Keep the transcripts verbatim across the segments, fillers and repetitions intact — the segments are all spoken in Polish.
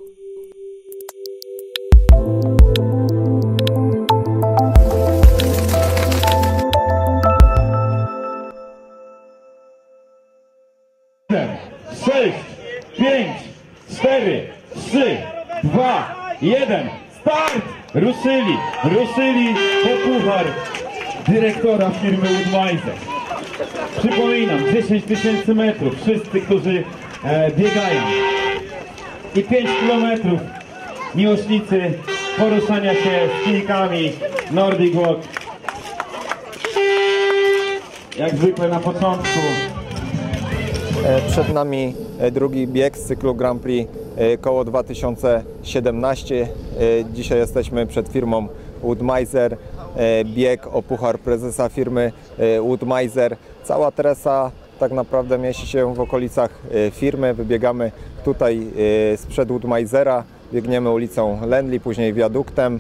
sześć, pięć, cztery, trzy, dwa, jeden, start! Ruszyli, ruszyli po puchar dyrektora firmy Woodmiser. Przypominam, dziesięć tysięcy metrów, wszyscy, którzy e, biegają. I pięć kilometrów miłośnicy poruszania się z kijkami Nordic Walk. Jak zwykle na początku. Przed nami drugi bieg z cyklu Grand Prix koło dwa tysiące siedemnaście. Dzisiaj jesteśmy przed firmą Woodmiser. Bieg o puchar prezesa firmy Woodmiser. Cała trasa tak naprawdę mieści się w okolicach firmy. Wybiegamy tutaj sprzed Woodmisera, biegniemy ulicą Lendley, później wiaduktem.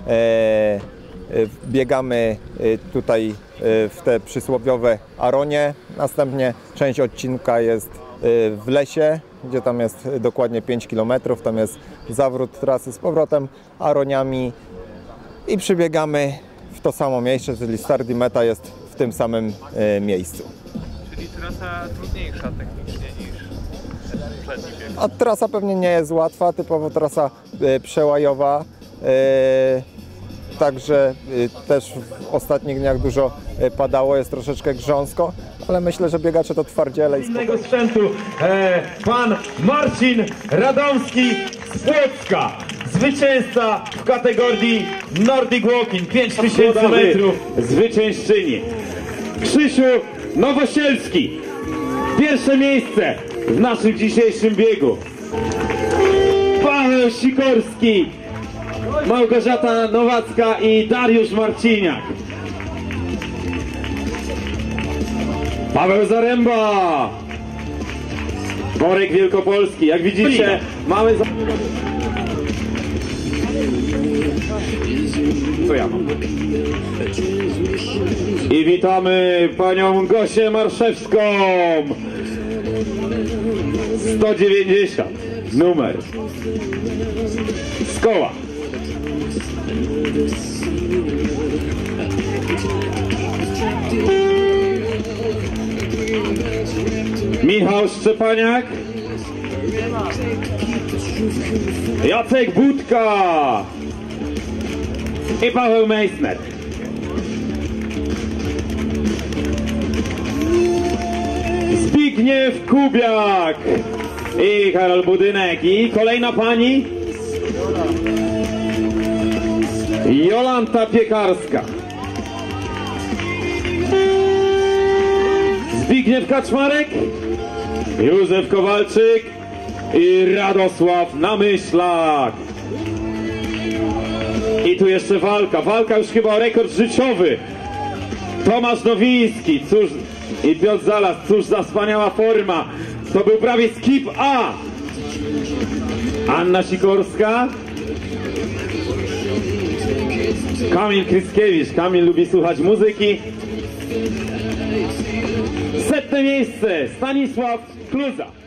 Biegamy tutaj w te przysłowiowe Aronie. Następnie część odcinka jest w lesie, gdzie tam jest dokładnie pięć kilometrów. Tam jest zawrót trasy z powrotem Aroniami i przybiegamy w to samo miejsce, czyli start i meta jest w tym samym miejscu. Czyli trasa trudniejsza technicznie niż poprzedni bieg? A trasa pewnie nie jest łatwa, typowo trasa przełajowa. Także też w ostatnich dniach dużo padało, jest troszeczkę grząsko, ale myślę, że biegacze to twardziele i innego sprzętu e, pan Marcin Radomski z Płocka, zwycięzca w kategorii Nordic Walking, pięć tysięcy metrów, zwyciężczyni. Krzysiu Nowosielski, pierwsze miejsce w naszym dzisiejszym biegu. Paweł Sikorski, Małgorzata Nowacka i Dariusz Marciniak. Paweł Zaręba, Worek Wielkopolski. Jak widzicie, mamy... Co ja mam? I witamy panią Gosię Marszewską. sto dziewięćdziesiąt numer z koła. Michał Szczepaniak, Jacek Budka i Paweł Meissner. Zbigniew Kubiak i Karol Budynek. I kolejna pani Jolanta Piekarska. Zbigniew Kaczmarek, Józef Kowalczyk i Radosław Namyślak. I tu jeszcze walka, walka już chyba o rekord życiowy. Tomasz Nowiński, cóż, i Piotr Zalas, cóż za wspaniała forma. To był prawie skip A. Anna Sikorska. Kamil Kryskiewicz, Kamil lubi słuchać muzyki. Setne miejsce, Stanisław Kluza.